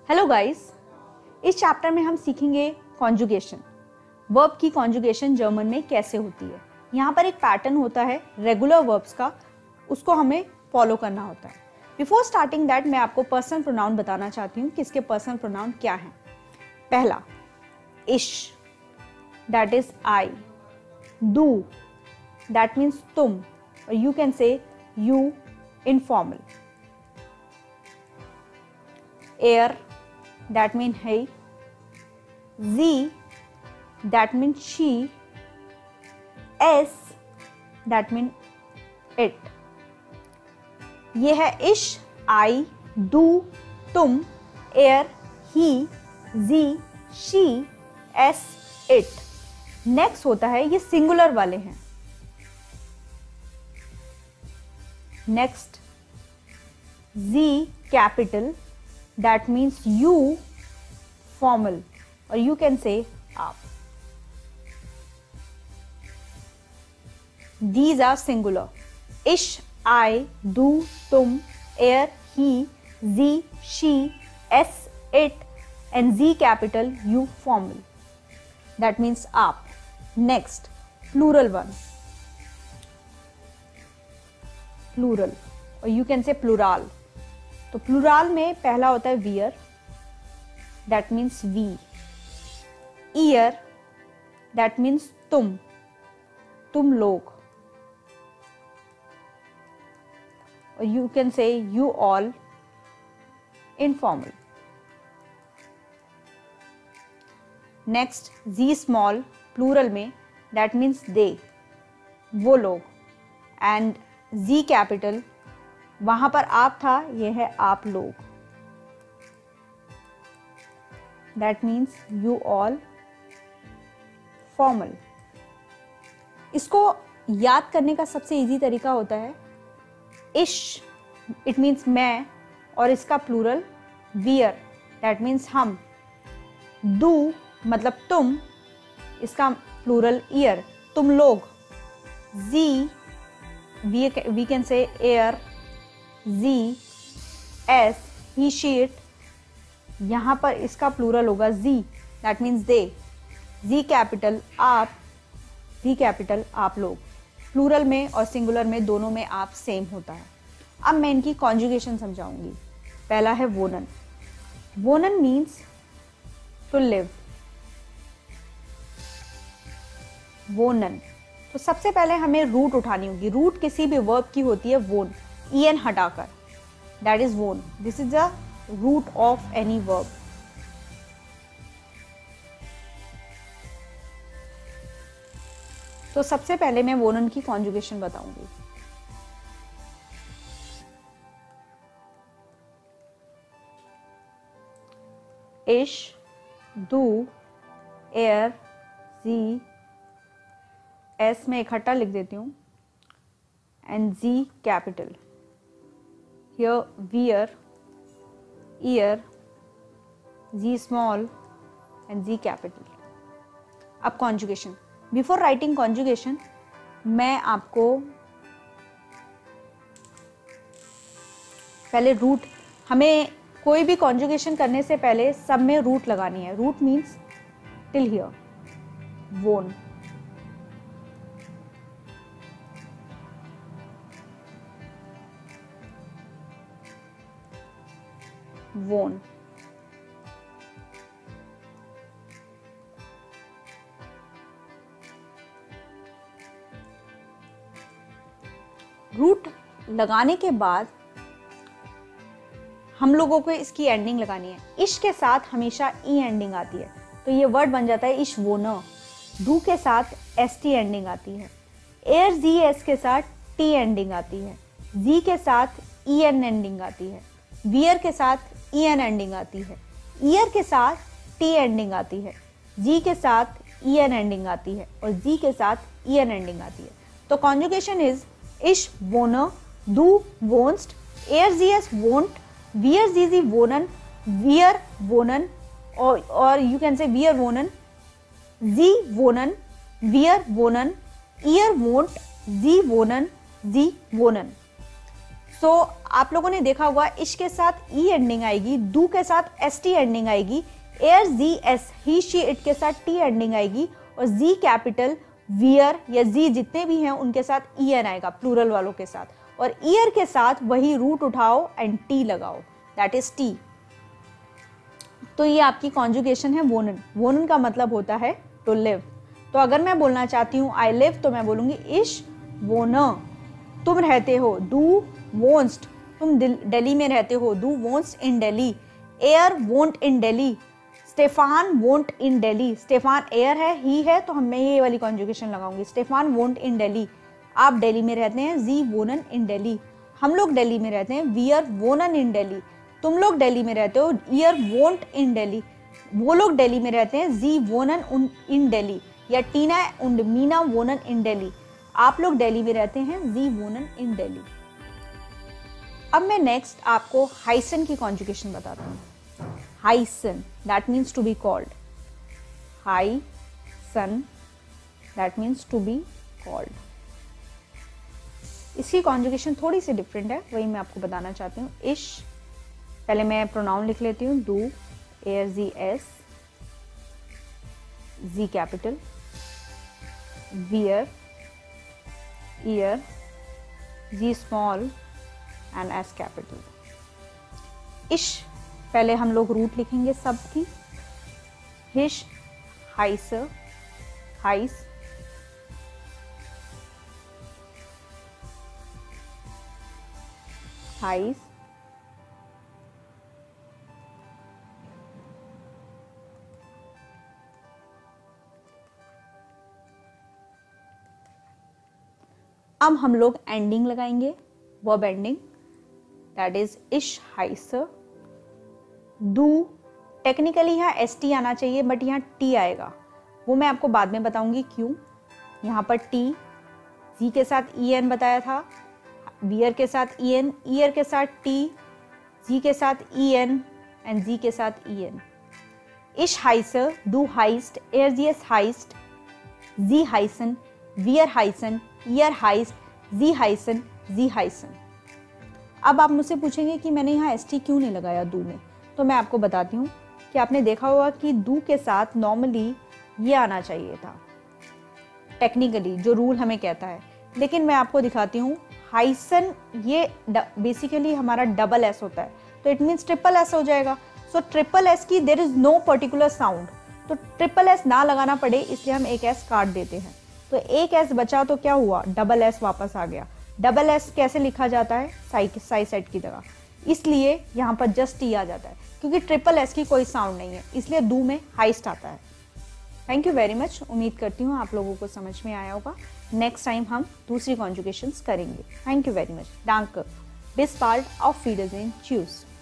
Hello guys, इस chapter में हम सीखेंगे कॉन्जुगेशन। वर्ब की कॉन्जुगेशन जर्मन में कैसे होती है। यहाँ पर एक पैटर्न होता है रेगुलर वर्ब्स का, उसको हमें फॉलो करना होता है। बिफोर स्टार्टिंग दैट मैं आपको पर्सनल प्रोनाउन बताना चाहती हूँ कि इसके पर्सनल प्रोनाउन क्या हैं। पहला इश, दैट इज आई। डू, दैट मीन्स तुम, और you can say you informal. एयर, that mean hey. Z, that mean she. S, that mean it. ये है इश, आई, डू, तुम, एयर, ही, जी, शी, एस, इट। नेक्स्ट होता है, ये सिंगुलर वाले हैं। नेक्स्ट जी capital, that means you formal, or you can say आप। These are singular. ish, I, do, तुम, air, he, z, she, s, it, and z capital, you formal. That means आप। Next, plural one. Plural, or you can say plural. तो plural में पहला होता है वियर, that means we. ईयर, that means तुम लोग, और you can say you all informal. Next जी स्मॉल, प्लूरल में, दैट मीन्स दे, वो लोग। एंड जी कैपिटल, वहां पर आप था, ये है आप लोग, that means you all formal. इसको याद करने का सबसे इजी तरीका होता है इश, इट मीन्स मैं, और इसका प्लूरल वियर, दैट मीन्स हम। डू मतलब तुम, इसका प्लूरल ईयर, तुम लोग। जी, वी कैन से एयर, Z, S, he, she, it, यहाँ पर इसका प्लूरल होगा Z, that means they। Z capital आप, Z कैपिटल आप लोग। प्लूरल में और सिंगुलर में दोनों में आप सेम होता है। अब मैं इनकी कॉन्जुगेशन समझाऊंगी। पहला है वोनन। वोनन मीन्स टू लिव। वोनन, तो सबसे पहले हमें रूट उठानी होगी। रूट किसी भी वर्ब की होती है वोन, en हटाकर, that is won. This is the root of any verb. तो सबसे पहले मैं वोनन की कॉन्जुगेशन बताऊंगी। इश, डू, एयर, जी, एस में इकट्ठा लिख देती हूं, and Z capital. Here wear, ear, Z small and Z capital. अब conjugation. Before writing conjugation, मैं आपको पहले रूट, हमें कोई भी conjugation करने से पहले सब में रूट लगानी है। Root means till here, won। वोन। रूट लगाने के बाद हम लोगों को इसकी एंडिंग लगानी है। इश के साथ हमेशा ई एंडिंग आती है, तो ये वर्ड बन जाता है इश वोनर। डू के साथ एस टी एंडिंग आती है। एयर जी एस के साथ टी एंडिंग आती है। जी के साथ ई एन एंडिंग आती है। वियर के साथ ई एन एंडिंग आती है। ईयर के साथ टी एंडिंग आती है। जी के साथ ई एन एंडिंग आती है, और जी के साथ ई एन एंडिंग आती है। तो कॉन्जुगेशन इज इश वोनर, डू वोन्स्ट, एयर जी एस वोंट, वियर जी जी वोनन, वियर वोनन, और यू कैन से वियर वोनन, जी वोनन, वियर वोनन, ईयर वोंट, जी वोनन, जी वोनन। सो आप लोगों ने देखा होगा इश के साथ ई एंडिंग आएगी, डू के साथ एस टी एंडिंग आएगी, एयर जी एस, ही शी इट के साथ टी एंडिंग आएगी, और जी कैपिटल वियर या जी जितने भी हैं उनके साथ ई एन आएगा प्लूरल वालों के साथ, और ईयर के साथ वही रूट उठाओ एंड टी लगाओ, दैट इज टी। तो ये आपकी कॉन्जुगेशन है वोनन। वोनन का मतलब होता है टू लिव। तो अगर मैं बोलना चाहती हूँ आई लिव, तो मैं बोलूंगी इश वोन, तुम रहते हो, डू वोन्स्ट, तुम दिल्ली में रहते हो, डू वोन्स्ट इन दिल्ली, एयर वोंट इन दिल्ली, स्टेफान वोंट इन दिल्ली, स्टेफान एयर है, ही है, तो मैं ये वाली कॉन्जुगेशन लगाऊंगी, स्टेफान वोंट इन दिल्ली, आप दिल्ली में रहते हैं, जी वोनन इन दिल्ली, हम लोग दिल्ली में रहते हैं, वी आर वोनन इन दिल्ली, तुम लोग दिल्ली में रहते हो, ईयर वोंट इन दिल्ली, वो लोग दिल्ली में रहते हैं, जी वोनन इन दिल्ली, या टीना एंड मीना वोनन इन दिल्ली, आप लोग दिल्ली में रहते हैं, जी वोनन इन दिल्ली। अब मैं नेक्स्ट आपको हाइसन की कॉन्जुगेशन बताता हूँ। हाइसन that means to be called, हाइसन that means to be called. इसकी कॉन्जुगेशन थोड़ी सी डिफरेंट है, वही मैं आपको बताना चाहती हूँ। इश, पहले मैं प्रोनाउन लिख लेती हूँ, डू, एयर जी एस, जी कैपिटल, वियर, ईयर, जी स्मॉल एंड एस कैपिटल। इश पहले हम लोग रूट लिखेंगे सब की, हिश, हाइस, हाइस, हाइस, अब हम लोग एंडिंग लगाएंगे, वर्ब एंडिंग, दैट इज इश हाइस, डू, टेक्निकली यहाँ एस टी आना चाहिए बट यहाँ टी आएगा, वो मैं आपको बाद में बताऊंगी क्यों। यहाँ पर टी, जी के साथ ई एन बताया था, वियर के साथ ई एन, ईयर के साथ टी, जी के साथ ई एन एंड जी के साथ ई एन। इश हाइस, डू हाइस्ट, एयर जी एस हाइस्ट, जी हाइसन, वियर हाइसन, ईयर हाइस्ट, जी हाइसन, जी हाइसन। अब आप मुझसे पूछेंगे कि मैंने यहाँ एस टी क्यों नहीं लगाया डू में, तो मैं आपको बताती हूँ कि आपने देखा होगा कि डू के साथ नॉर्मली ये आना चाहिए था टेक्निकली, जो रूल हमें कहता है, लेकिन मैं आपको दिखाती हूँ हाइसन ये बेसिकली हमारा डबल एस होता है, तो इट मीन्स ट्रिपल एस हो जाएगा। सो ट्रिपल एस की there is no particular sound, तो ट्रिपल एस ना लगाना पड़े इसलिए हम एक एस काट देते हैं, तो एक एस बचा तो क्या हुआ, डबल एस वापस आ गया। डबल एस कैसे लिखा जाता है, साई सेट की तरह, इसलिए यहाँ पर जस्ट टी आ जाता है, क्योंकि ट्रिपल एस की कोई साउंड नहीं है, इसलिए डू में हाइस्ट आता है। थैंक यू वेरी मच, उम्मीद करती हूँ आप लोगों को समझ में आया होगा। नेक्स्ट टाइम हम दूसरी कॉन्जुगेशंस करेंगे। Thank you very much. Danke. Bis bald, auf Wiedersehen. Tschüss.